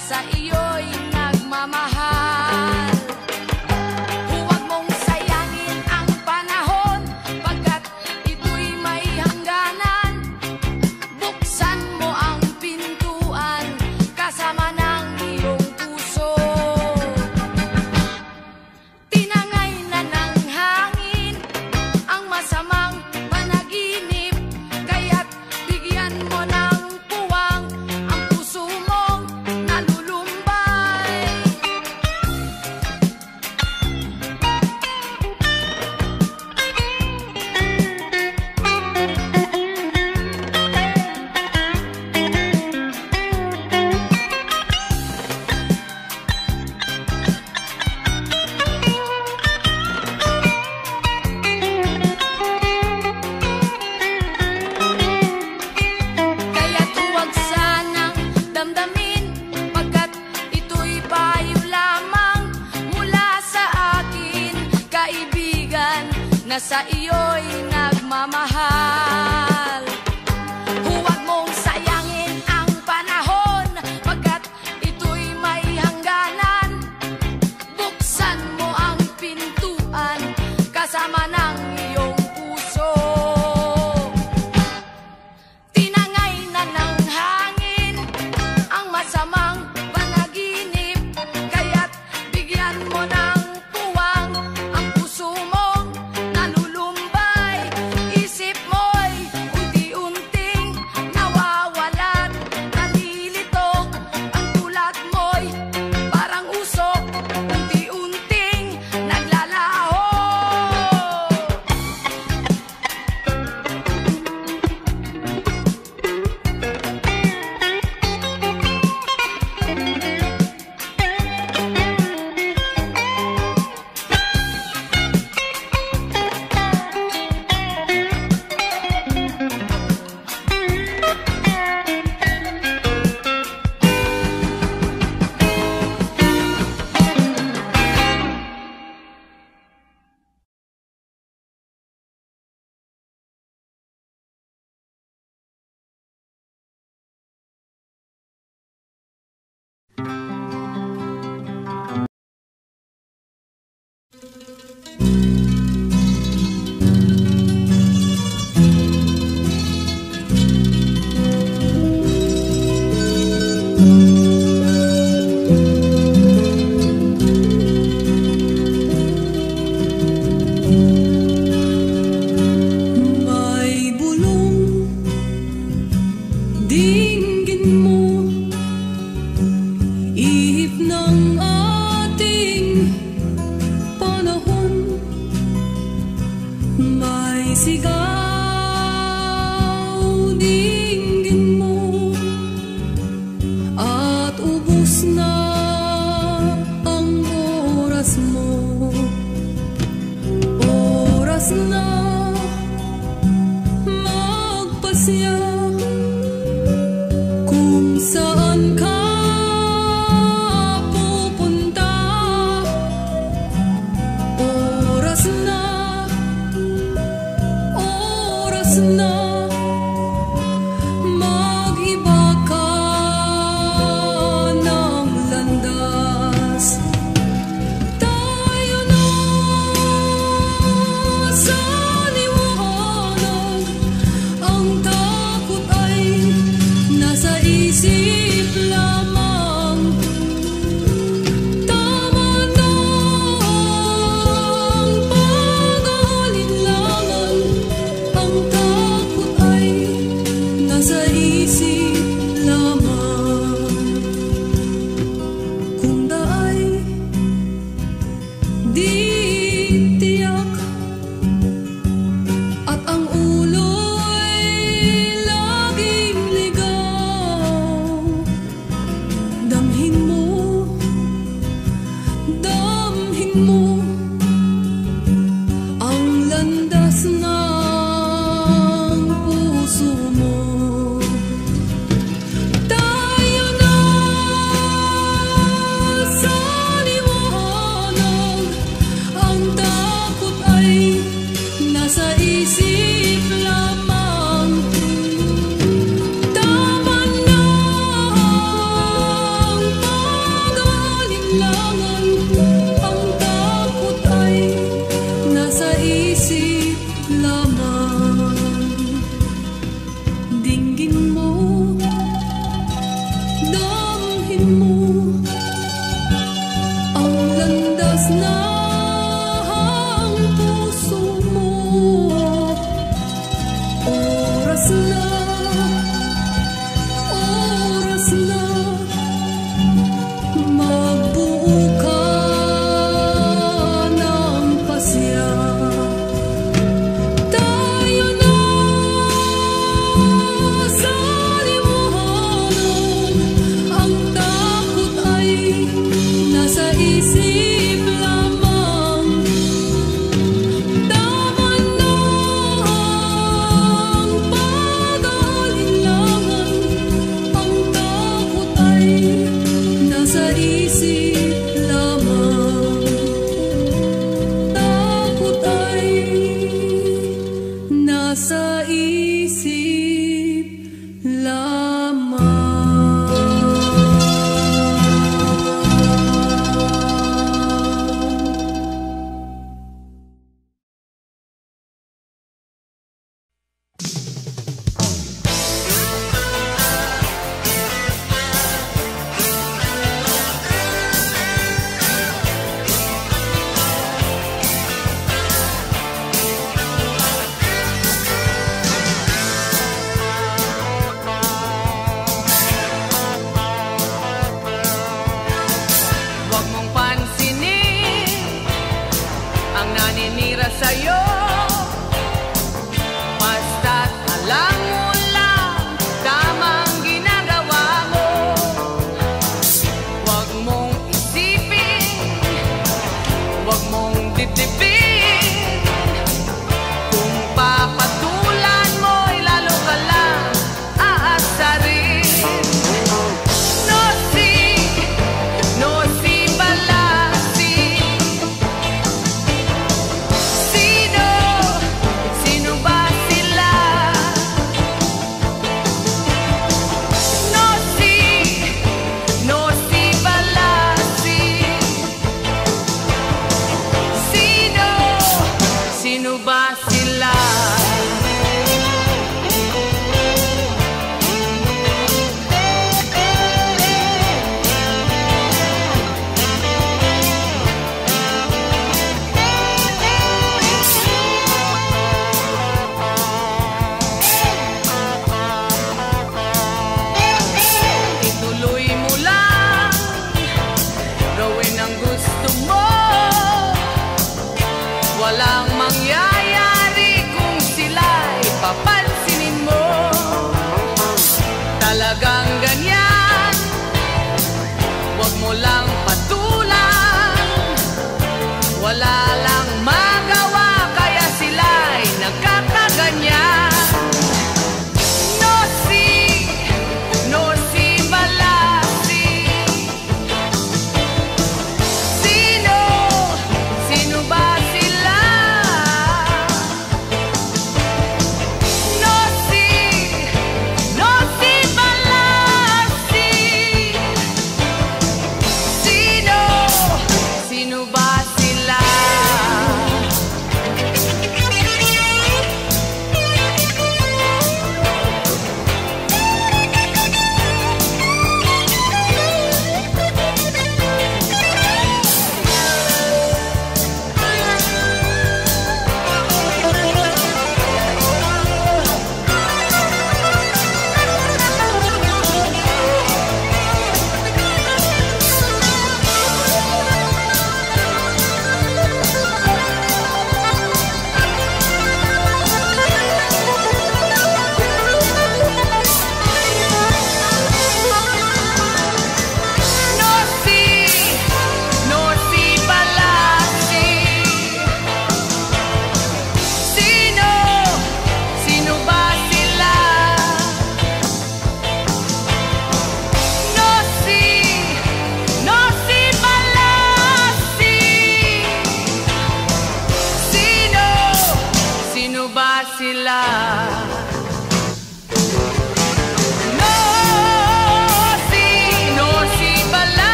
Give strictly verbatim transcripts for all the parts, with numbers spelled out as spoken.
sa iyo'y nagmamahal. Huwag mong sayangin ang panahon, pagkat ito'y may hangganan. Buksan mo ang pintuan kasama ng iyong puso. Tinangay na ng hangin ang masamang panaginip, kaya't bigyan mo ng puwang ang puso mong nalulumbay. Kaya't huwag sanang damdamin, pagkat ito'y payo lamang mula sa akin, kaibigan na sa iyo'y nagmamahal. Huwag mong sayangin ang panahon, pagkat ito'y may hangganan. Buksan mo ang pintuan kasama ng iyong puso. Tinangay na ng hangin ang masamang panaginip, kaya't bigyan mo ng puwang ang puso mong nalulumbay. Isip mo'y unti-unting nawawalan, nalilito ang tulad mo'y parang usok, unti-unting naglalaho. May bulong, dinggin mo, ihip ng ating panahon. May sigaw, dinggin mo, at ubos na ang oras mo. Oras na magpasya kung saan ka pupunta. Oras na, oras na mag-iba ka ng landas. Tayo na sa liwanag, ang takot ay nasa isip lang.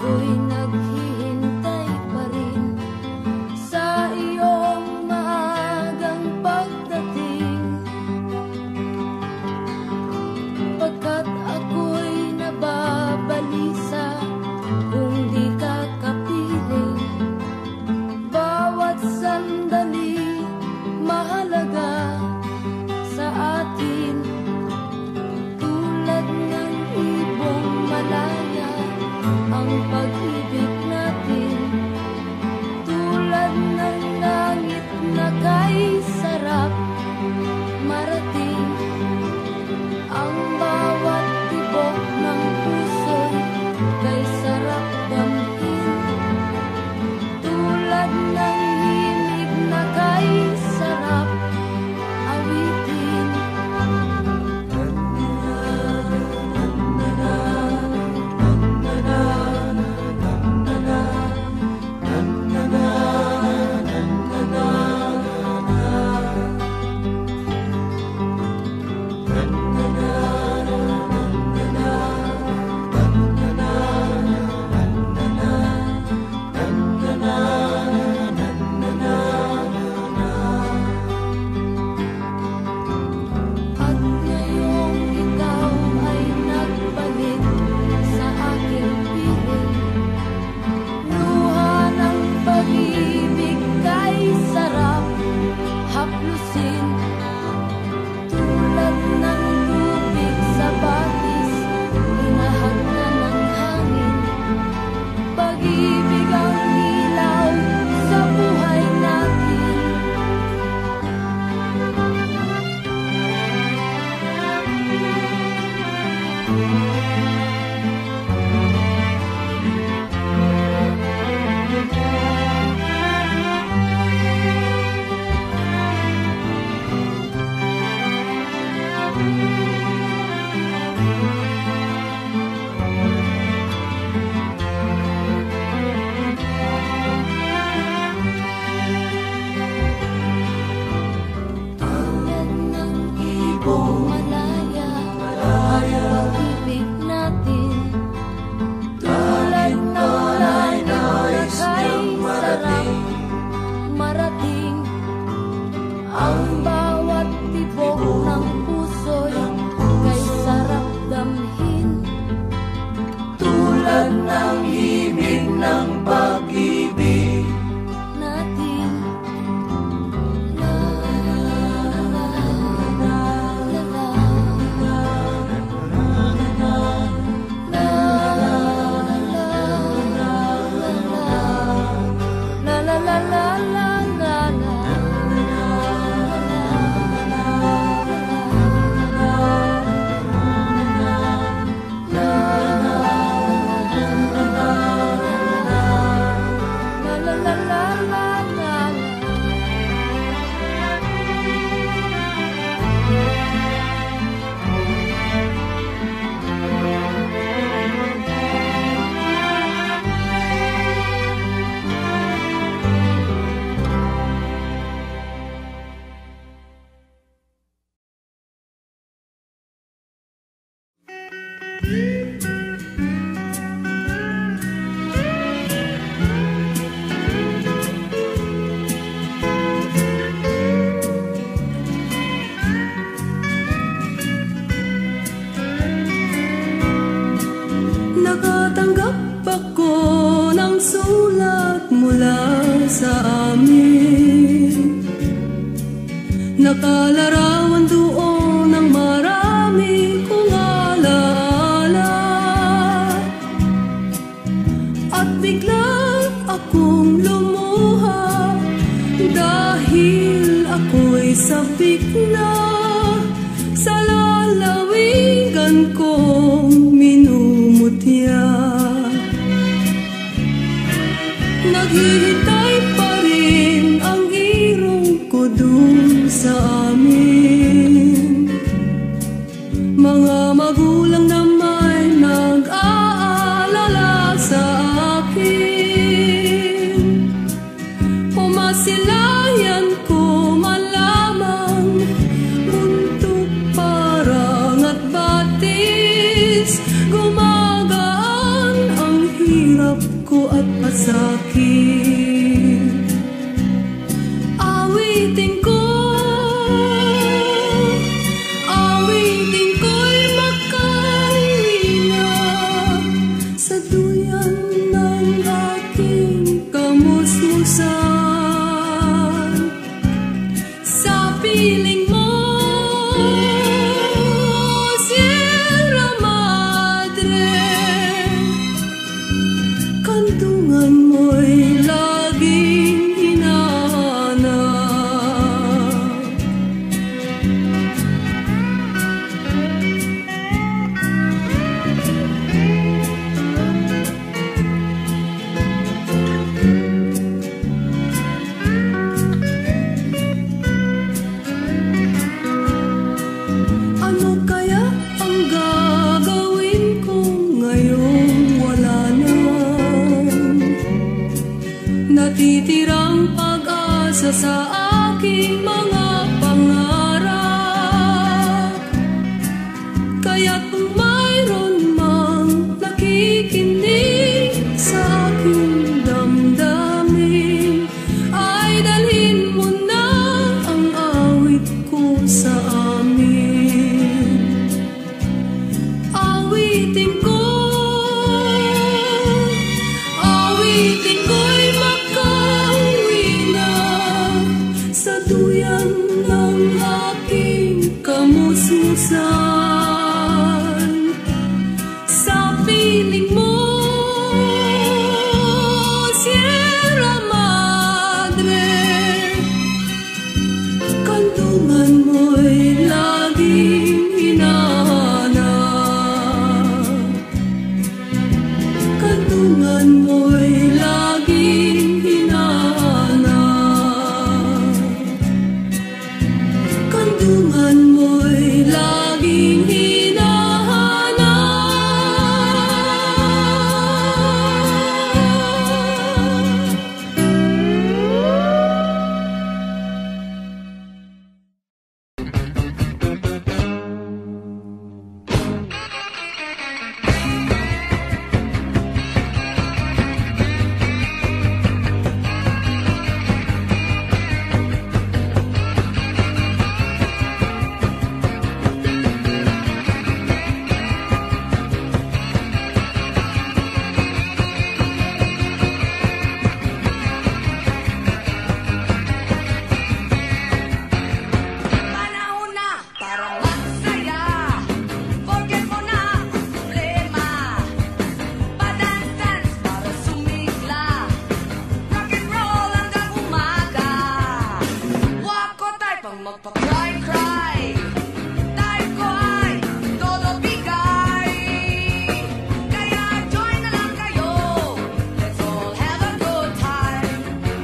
ako'y naghihintay pa rin sa iyong maagang pagdating, pagkat ako'y nababalisa kung di ka kapiling. Bawat sandali mahalaga sa atin, tulad ng ibong malaya ang pag-ibig natin, tulad ng langit na kay sarap marating. Ang bawat tibok ng puso'y kay sarap damhin, tulad ng himig na kay sarap awitin. At ngayong ikaw ay nagbalik sa aking piling, luha ng pag-ibig kay sarap haplusin, tulad ng tubig sa batis, inahag na ng hangin. Pag-ibig ang ilaw sa buhay natin. Tulad ng ibong malaya ang pag-ibig natin, tulad ng langit na kay sarap marating. Ang bawat tibok ng puso'y kay sarap damhin, tulad ng himig ng pag-ibig natin. La la la la la la la la la Nakatanggap ako ng sulat mula sa amin, nakalarawan doon ng marami kong alaala, at bigla akong lumuha dahil ako'y sabik na sa lalawigan kong minumutya. Naghihintay pa rin ang irong ko dun sa amin, mga magulang na may nag-aalala sa akin. Umasilayan ko malamang muntok parang at batis, gumagaan ang hirap hirap ko at pasakit. Awitin ko, awitin ko'y makaiwina sa duyan ng aking kamusmusan. Sa piling mo, Sierra Madre, kantungan mo'y laging hinahanap. Ano kaya ang gagawin ko ngayong wala na? Natitirang pag-asa sa aking mga pangarap. Kaya't kung mayroon mang nakikinig sa aking damdamin, ay dalhin mo na ang awit ko sa amin. Awitin ko, awitin ko'y makauwi na sa duyan ng aking kamusmusan. Sa piling mo, Sierra Madre, kantungan mo'y laging hinahanap. Kantungan mo'y laging hinahanap. Kantungan mo'y laging hinahanap. Panahon na para magsaya. Forget mo na ang problema. Pa-dance-dance para sumigla. Rock and roll hanggang umaga. Wako tayo pang magpa-cry-cry. Tayo ko ay todo bigay. Kaya join na lang kayo. Let's all have a good time.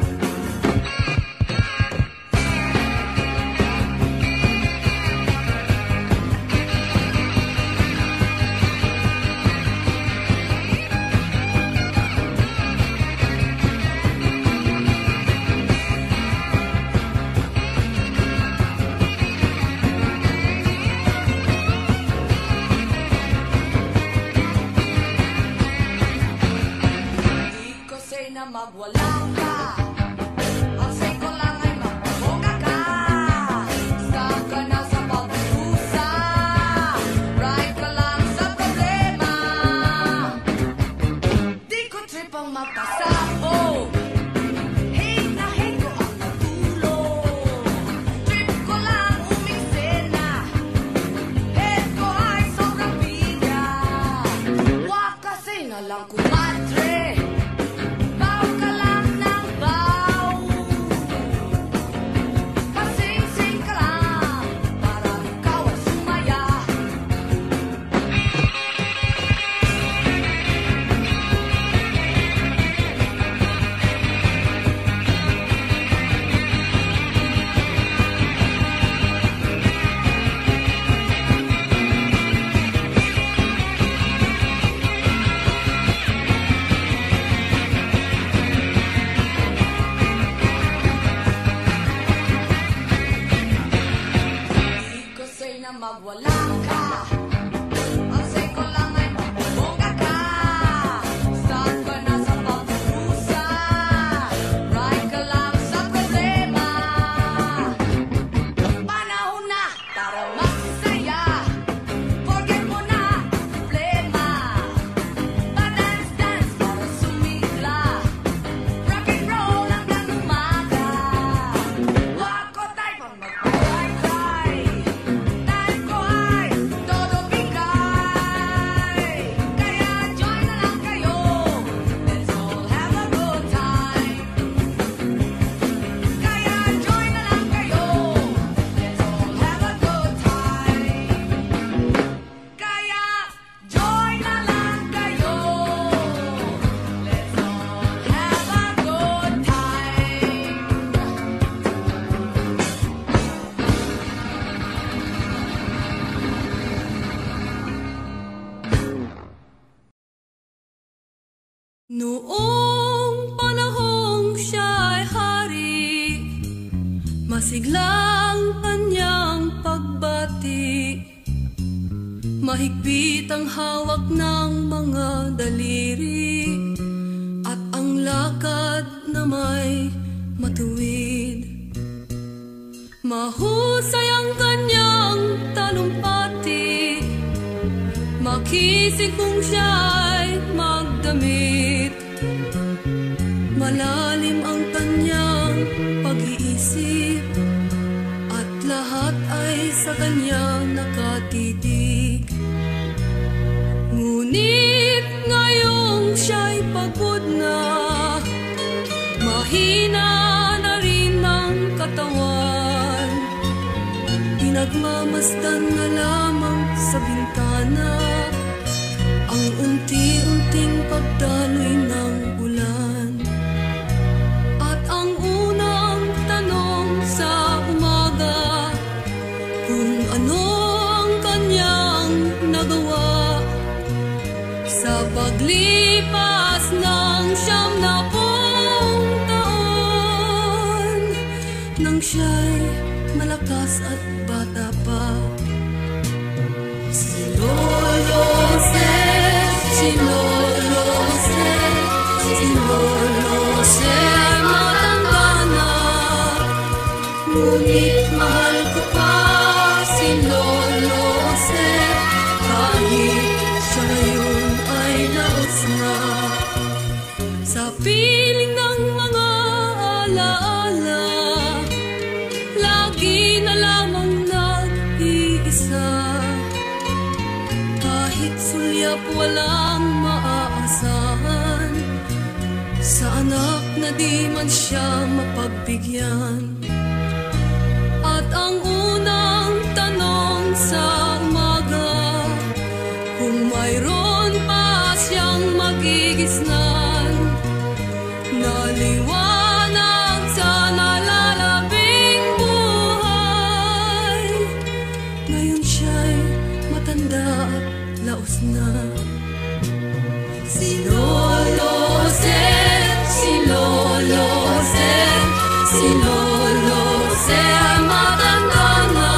Di ko say na magwalang ka. Ang say ko lang ay magpaboga ka. Stop ka na sa pagdusa. Right ka lang sa problema. Di ko trip ang magpasabog. Hate na hate ko ang natulog. Trip ko lang umiksena. Head ko ay sobrang bigat. Wag kasi na lang kumadre. Baw ka lang ng baw. Pasing-sing ka lang para ikaw ay sumaya. Noong panahong siya'y hari, masiglang kanyang pagbati, mahigpit ang hawak ng mga daliri, at ang lakad na may matuwid. Mahusay ang kanyang talumpati, makisig kung siya'y magdamit. Malalim ang kanyang pag-iisip, at lahat ay sa kanya nakatitig. Ngunit ngayong siya'y pagod na, mahina na rin ang katawan, pinagmamasdan na lamang sa bintana ang unti-unting pagdaloy ng ulan. At ang unang tanong sa umaga, kung ano ang kanyang nagawa sa paglipas ng siyam na pung taon, nang siya'y malakas at bata pa. Si Lolo Se, si Lolo Se, si Lolo Se ay matanda na, ngunit mahal ko pa si Lolo Se, kahit siya ngayon ay laos na. Sa piling ng mga alaala, lagi na lamang nag-iisa, kahit sulyap walang maaasahan, sa anak na di man siya mapagbigyan. At ang unang tanong sa umaga, kung mayroon pa siyang magigisnan, naliwanag sa nalalabing buhay, ngayon siya'y matanda at laos na. Si Lolo Se, si Lolo Se, si Lolo Se ay matanda na,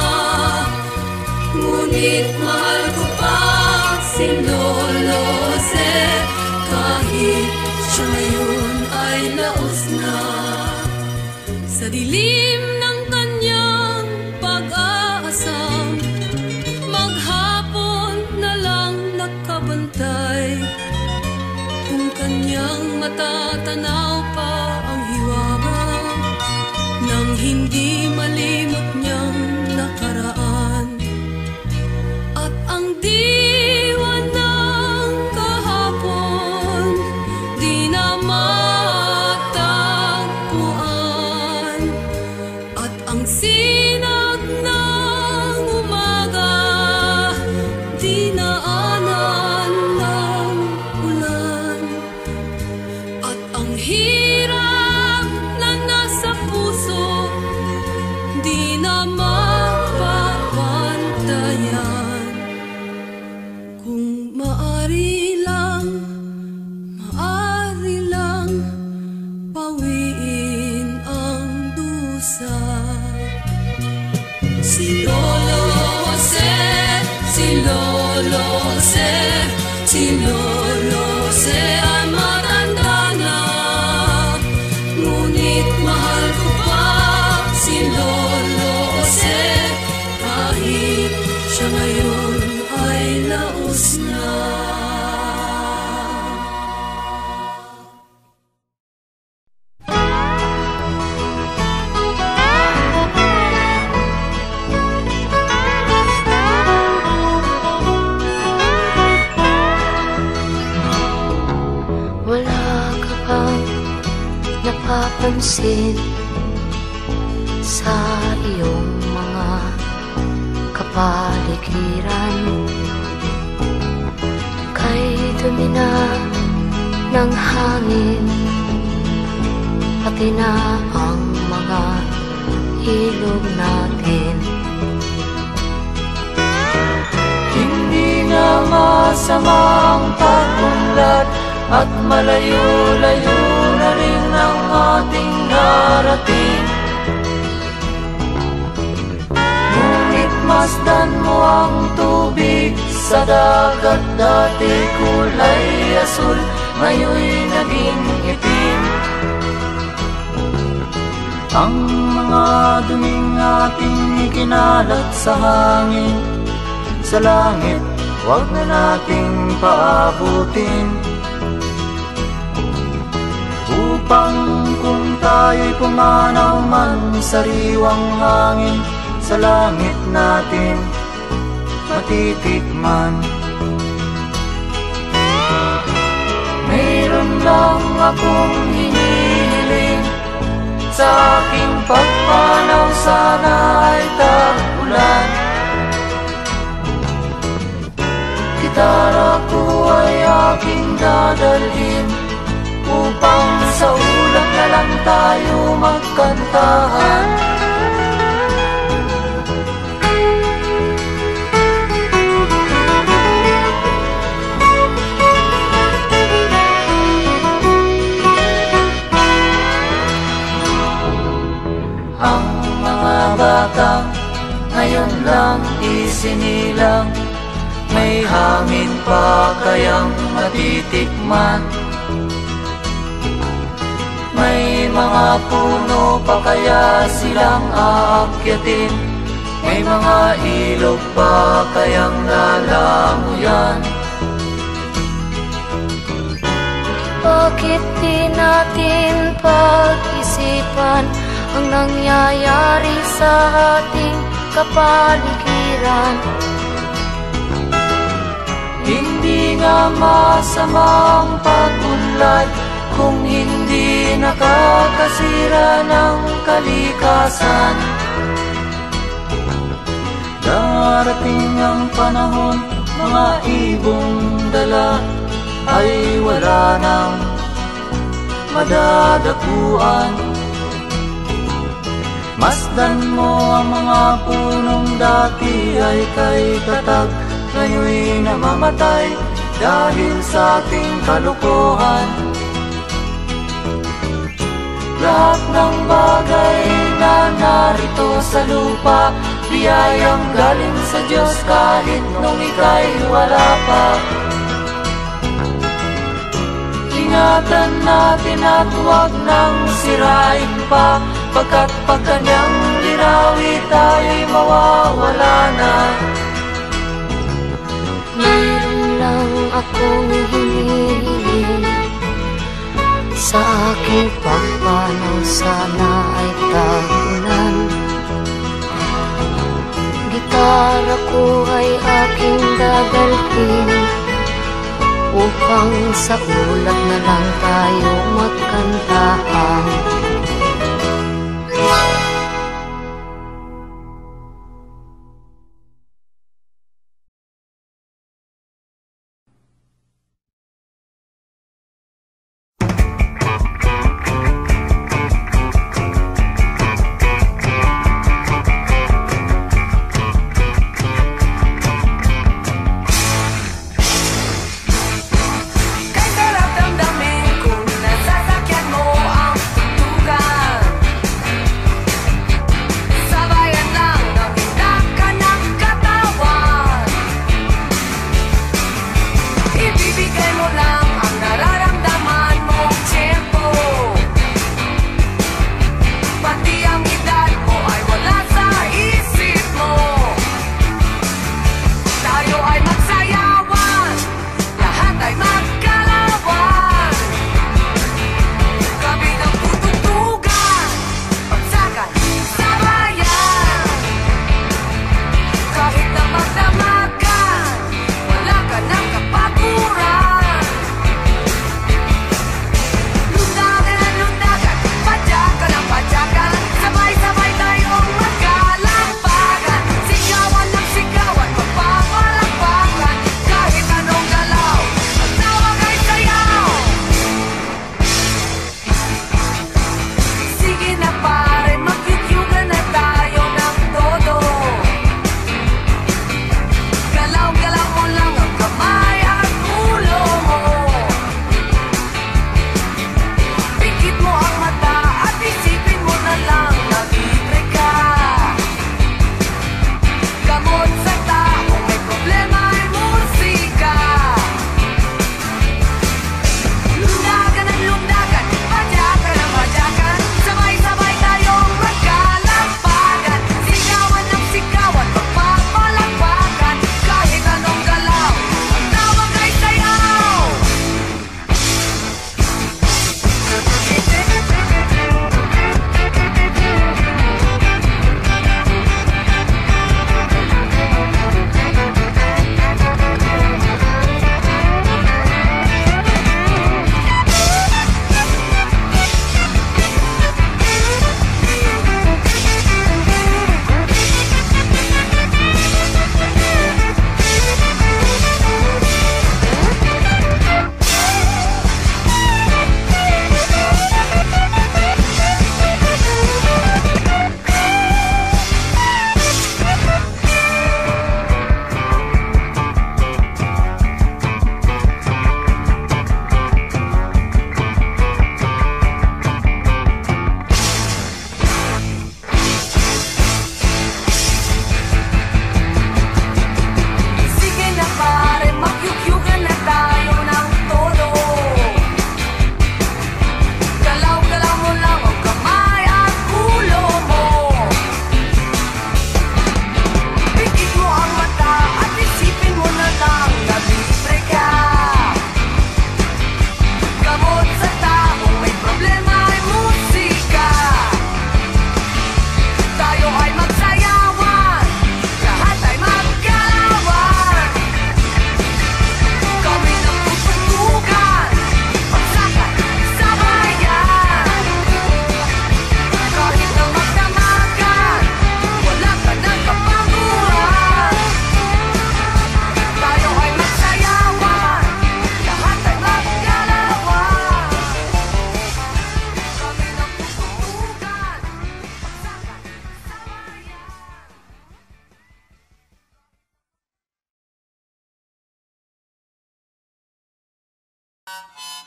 ngunit mahal ko pa si Lolo Se, kahit siya ngayon ay laos na. Sa dilim ng kanyang pag-aasam, maghapon na lang nakabantay, kung kanyang matatanaw pa ang hiwaga nang hindi malimot niyang nakaraan. At ang diwa ng kahapon di na matagpuan, at ang sinag ng umaga di naanan ng ulan, at ang hirap na nasa puso di na mapapantayan. Kung maari lang, maari lang pawiin ang dusa. Si Lolo Se, si Lolo Se, si Lolo Se ay matanda na, ngunit mahal ko pa si Lolo Se, kahit siya ngayon ay laos na. Wala ka bang napapansin sa iyong mga kapaligiran? Kay dumi na ng hangin, pati na ang mga ilog natin. Hindi na masamang pag-unlad at malayo-layo na rin ang ating narating. Ngunit masdan mo ang tubig sa dagat, dati kulay asul, ngayon'y naging itim. Ang mga duming ating ikinalat sa hangin, sa langit, huwag na nating paabutin. Upang kung tayo'y pumanaw man sa sariwang hangin, sa langit natin matitikman. Mayroon lang akong hinihiling, sa aking pagpanaw sana ay tag-ulan. Gitara ko ay aking dadalhin, upang sa ulap na lang tayo magkantahan. Ang mga batang ngayon lang isinilang, may hangin pa kayang matitikman. May mga puno pa kaya silang aakyatin, may mga ilog pa kayang lalamuyan. Bakit di natin pag-isipan ang nangyayari sa ating kapaligiran? Hindi nga masamang pag-unlad kung hindi nakakasira ng kalikasan. Darating ang panahon, mga ibong dala ay wala nang madadapuan. Masdan mo ang mga punong dati ay kay katag, ngayon'y namamatay dahil sa ating kalukuhan. Lahat ng bagay na narito sa lupa, biyayang galing sa Diyos kahit nung ika'y wala pa. Ingatan natin at huwag nang sirain pa, pagkat pag kanyang ginawi tayo'y mawawala na. Mayroon lang akong hinihiling, sa aking pagpanaw sana ay tag-ulan. Gitara ko ay aking dadalhin, upang sa ulap na lang tayo magkantahan. Kay sarap damdamin kung nasasakyan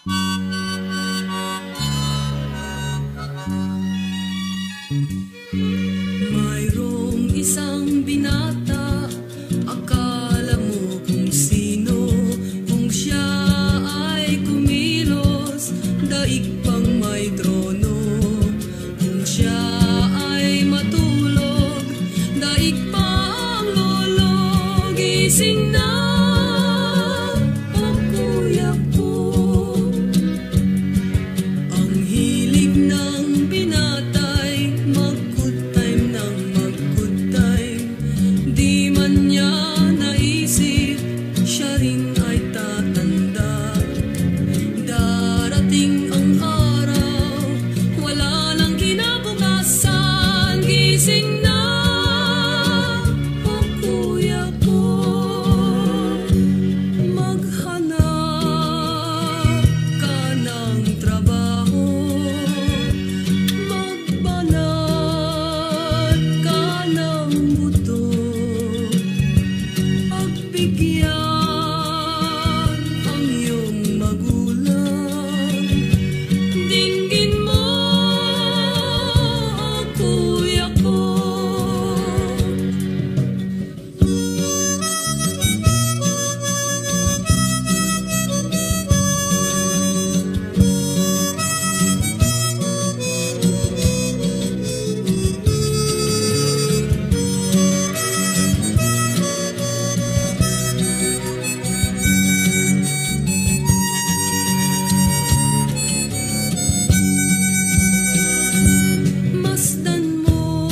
Mayroong isang binata, akala mo kung sino, kung siya ay kumilos, daig pang may trono. Kung siya ay matulog, daig pang lulog. Gising na, oh kuya ko. Ang hilig ng binatay, mag-good time ng mag-good time. Di man niya naisip, siya rin ay tatanda. Darating ang araw, wala nang kinabukasan. Gising na, oh kuya ko. Maghanap ka ng trabaho, magbanat ka ng buto, pagbigyan ang iyong magulang. Dinggin mo, oh kuya ko. Masdan mo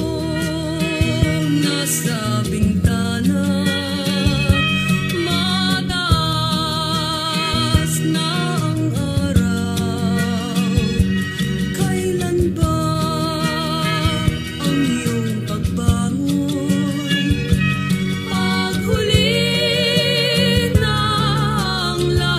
nasa bintana, mataas na ang araw. Kailan ba ang iyong pagbangon? Paghuli ng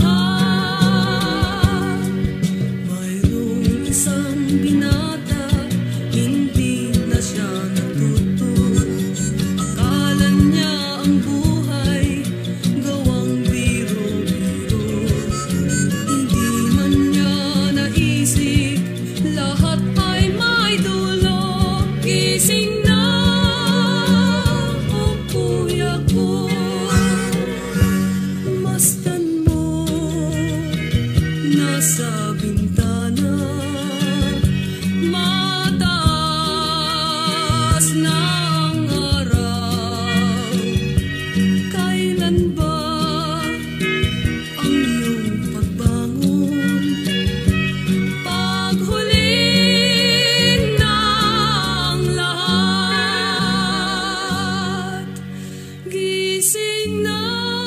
lahat. Mayroong isang binata, hindi na siya natuto. Akala niya ang buhay gawang biro-biro. Hindi man niya naisip, lahat ay may dulo. Gising na, oh kuya ko. Masdan mo nasa bintana, mataas na ang araw. Kailan ba ang iyong pagbangon? Paghuli ng lahat. Gising na,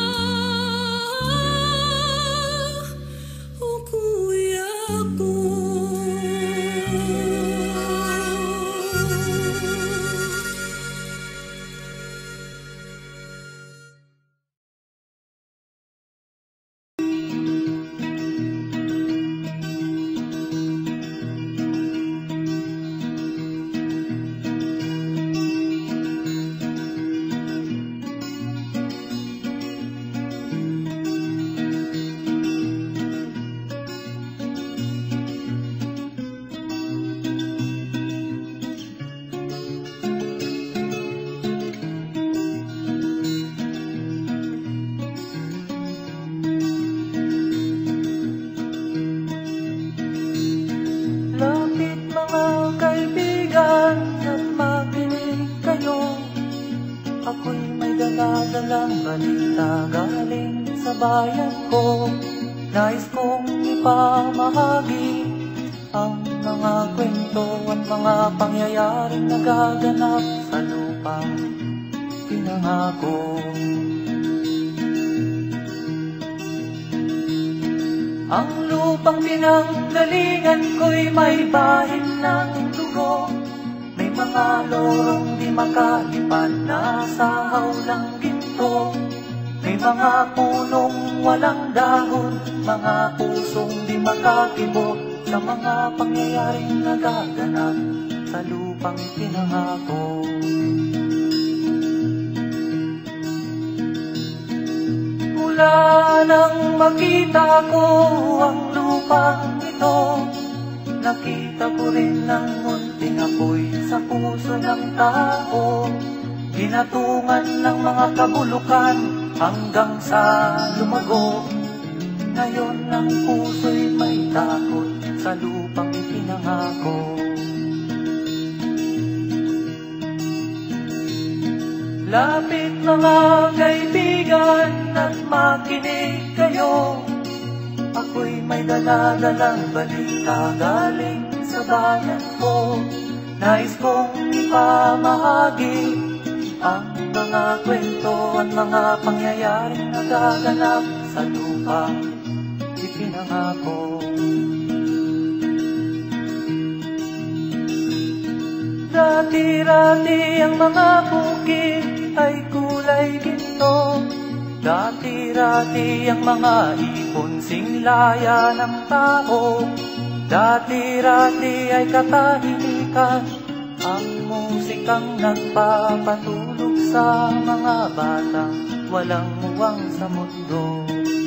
oh kuya ko. Lapit mga kaibigan at makinig kayo. Ako'y may dala-dalang balita galing sa bayan ko. Nais kong ipamahagi ang mga kwento at mga pangyayaring nagaganap sa lupang pinangako. Ang lupang pinanggalingan ko'y may bahin ng dugo. May mga lorong di makalipan na sa hawlang ginto. May mga punong walang dahon, mga pusong di makakibo sa mga pangyayaring nagaganap sa lupang pinangako. Mula nang makita ko ang lupa lupang ito. Nakita ko rin ng munting apoy sa puso ng tao. Ginatungan ng mga kabulukan hanggang sa lumago. Ngayon ang puso'y may takot sa lupang ipinangako. Lapit mga kaibigan at makinig kayo. Ako'y may dala-dalang balita galing sa bayan ko. Nais kong ipamahagi ang mga kwento at mga pangyayaring nagaganap sa lupang ipinangako. Dati-rati ang mga bukid ay kulay ginto. Dati-rati ang mga ibon singlaya ng tao. Dati-rati ay katahimikan ang musikang nagpapatulog sa mga batang walang muwang sa mundo.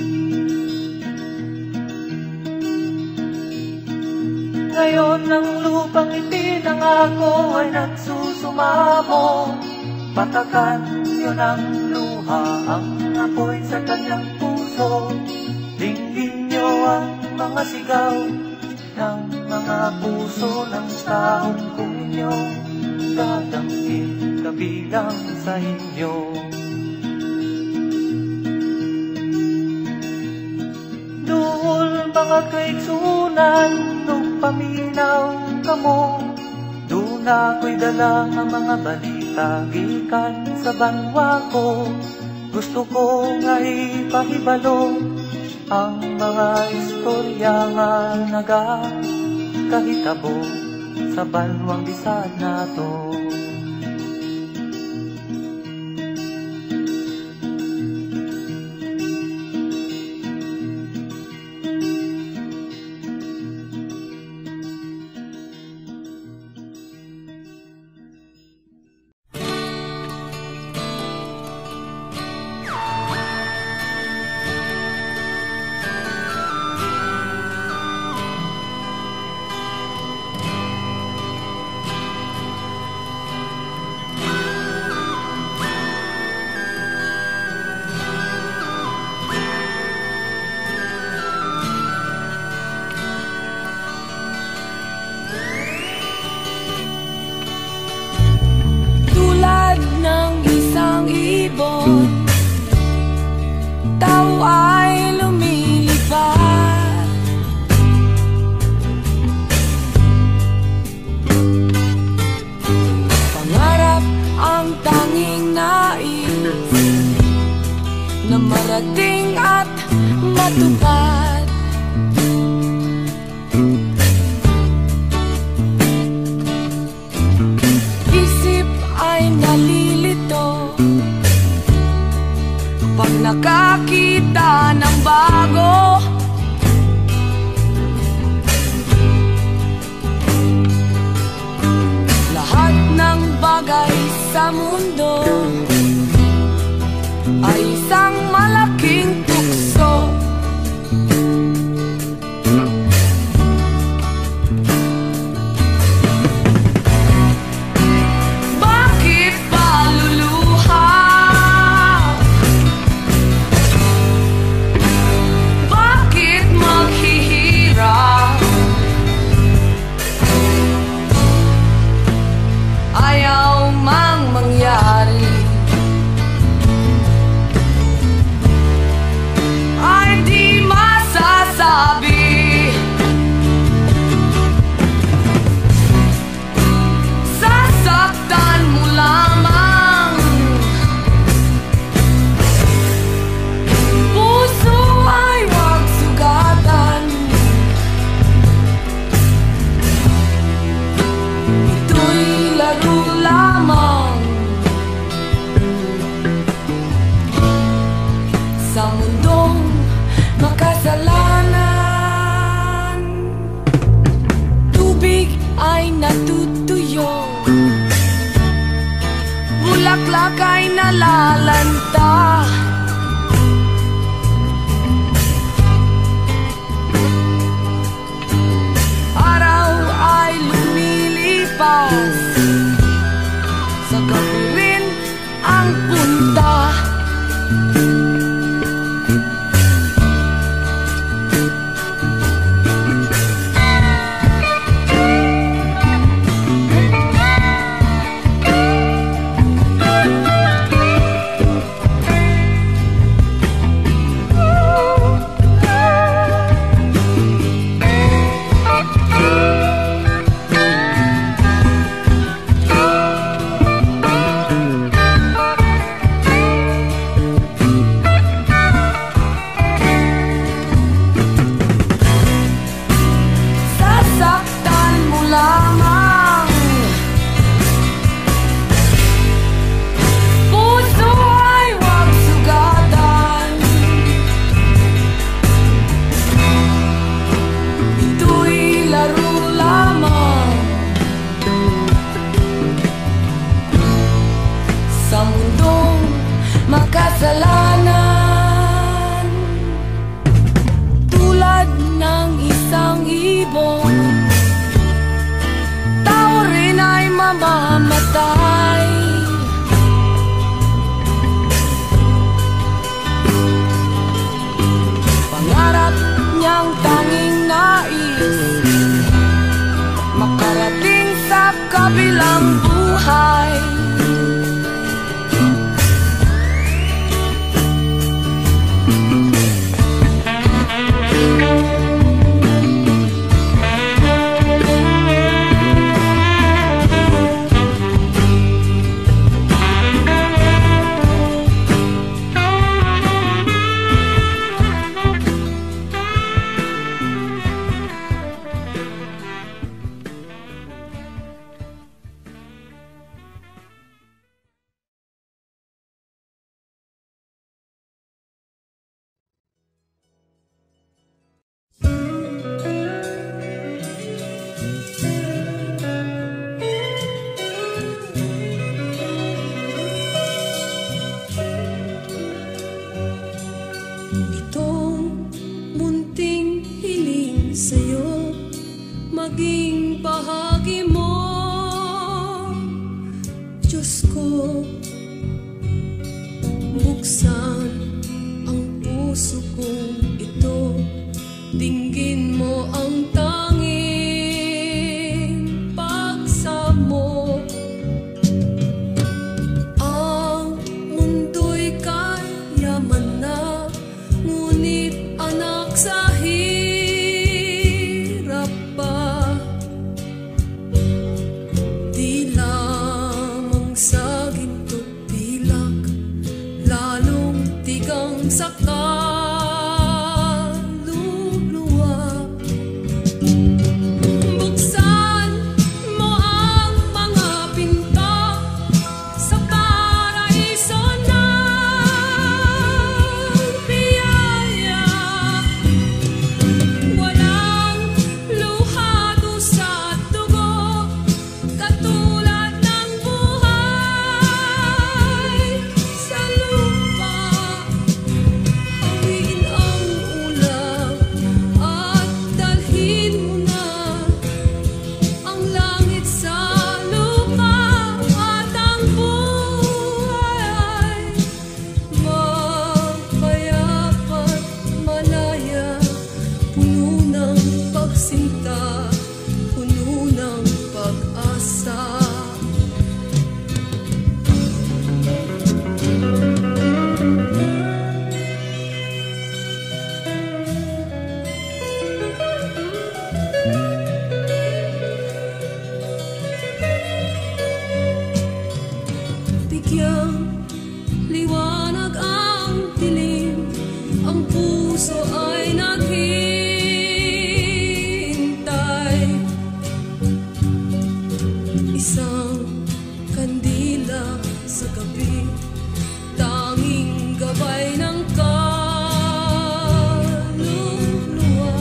Ngayon ang lupang ipinangako ay nagsusumamo. Patakan yun ang luha, ang apoy sa kanyang puso. Dinggin niyo ang mga sigaw ng mga puso ng taong kung inyong dadamhin kabilang sa inyo. Duol mga kaigsunan, nung paminaw kamo, doon ako'y dala ang mga balita gikan sa banwa ko. Gusto ko nga ipahibalo ang mga istorya nga nagakahitabo sa banwang bisag nato. Marating at matupad. Isip ay nalilito pag nakakita ng bago. Lahat ng bagay sa mundo ay isang malaking tukso. Bakit paluluha? Bakit maghihirap? Ayaw mang mangyari. ng buhay. Maging bahagi mo, Diyos ko. Buksan ang puso kong ito, dinggin mo ang tanging pagsamo. Ang mundo'y kayaman na, ngunit anak sa sa kaluluwa. Buksan mo ang mga pinto sa paraiso ng biyaya. Walang luha, dusa at dugo, katulad ng buhay sa lupa. Bigyang liwanag ang dilim, ang puso ay naghihintay. Isang kandila sa gabi, tanging gabay ng kaluluwa.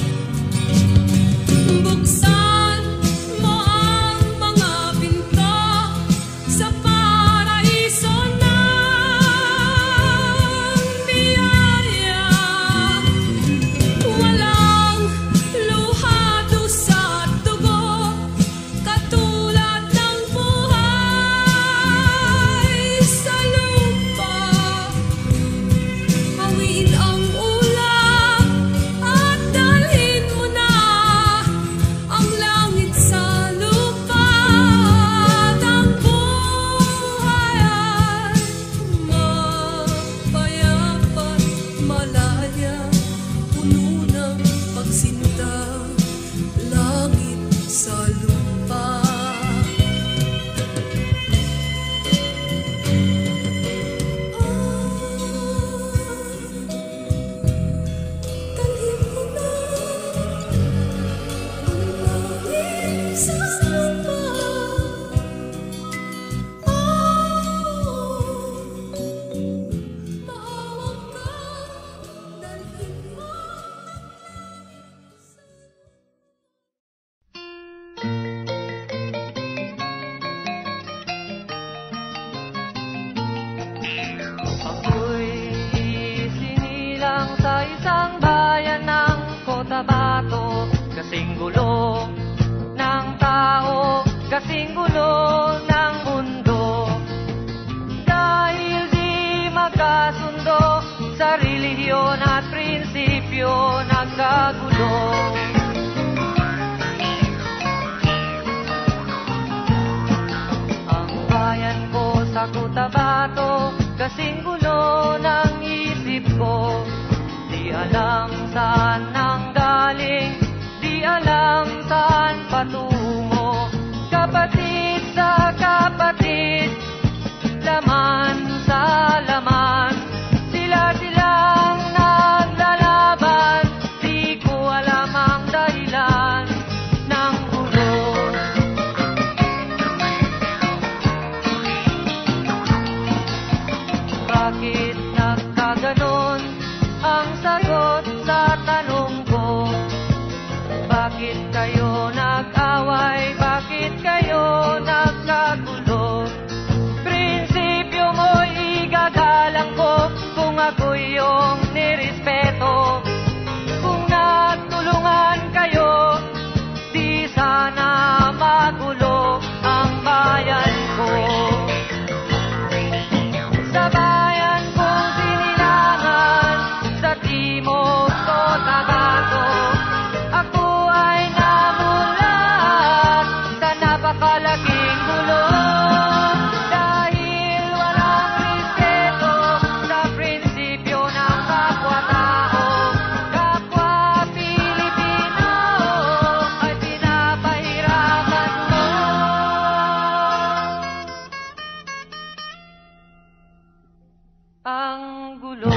Buksan mo ang mga pinto sa paraiso ng biyaya. Walang luha, dusa at dugo, katulad ng buhay sa lupa. Hawiin ang ulap at dalhin mo na ang langit sa lupa. At ang buhay ay mapayapa't malaya, puno ng pagsinta, langit sa lupa. Dalhin mo na ang langit sa lupa. Maawag ka, dalhin mo. Ako'y sinilang sa isang bayan ng Cotabato, kasing gulo ng tao, kasing gulo ng mundo. Dahil di magkasundo sa relihiyon at prinsipyo, nagkagulo. kasing gulo ng isip ko. Di alam saan nang galing, di alam saan patungo. Kapatid sa kapatid, laman sa laman, sila-silang naglalaban. Di ko alam ang dahilan ng gulo. Bakit nagkaganon ang sagot sa tanong ko? Bakit kayo nag-away? Bakit kayo nagkagulo? Prinsipyo mo'y igagalang ko kung ako'y iyong nirespeto. Kung nagtulungan kayo, di sana magulo ang bayan ko. Sa bayan kong sinilangan, sa timog Cotabato, ako ay namulat sa napakalaking gulo. Dahil walang respeto sa prinsipyo ng kapwa-tao, kapwa Pilipino ay pinapahirapan mo. Ang gulo.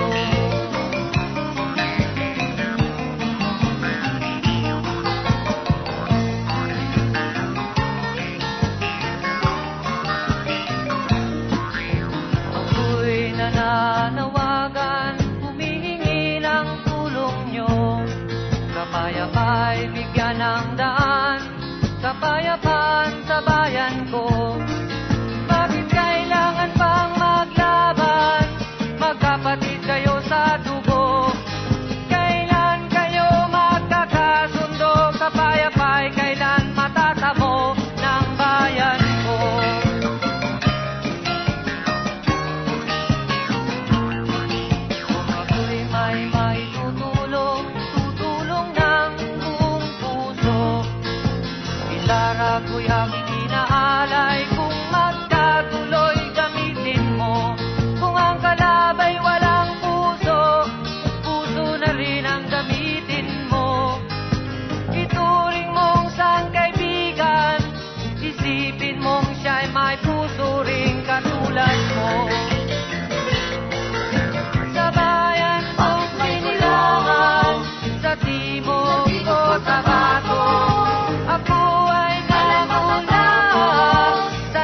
Ako'y nananawagan, humihingi ng tulong nyo. Kapayapa'y bigyan ng daan, kapayapaan sa bayan ko. Bakit kailangan pang maglaban? Magkapatid kayo sa dugo. Kailan kayo magkakasundo? Kapayapa'y kailan matatamo ng bayan ko? Kung ako'y may maitutulong, tutulong ng buong puso. Ilara ko'y aking inaalay, kung magkatuloy gamitin mo. Kung ang kalabay walang puso, puso na rin ang gamitin mo. Ituring mong sangkaibigan, isipin mong siya'y may puso ring katulad mo. Sa bayan kong sinilangan, sa timog Cotabato, ako ay namulat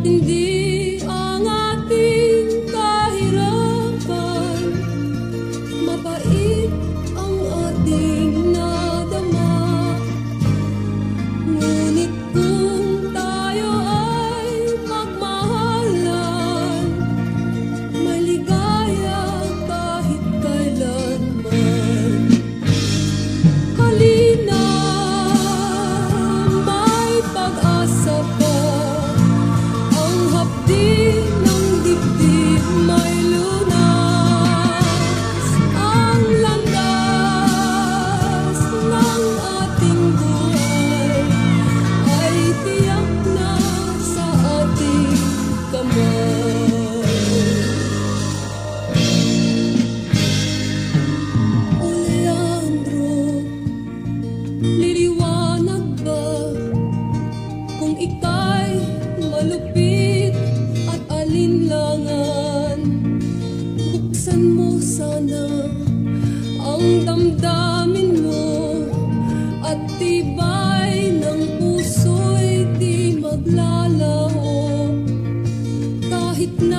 matindi ang ating kahirapan, mabait ang ating nadama. Ngunit kung tayo ay magmahalan, maligaya kahit kailanman. Halina, may pag-asa pa, ang hapdi ng dibdib may lunas. Ang landas ng ating buhay ay tiyak na sa ating kamay. O Leandro, liliwanag ba kung ika'y malupit at alinlangan? Buksan mo sana ang damdamin mo at tibay ng puso'y di maglalaho. Kahit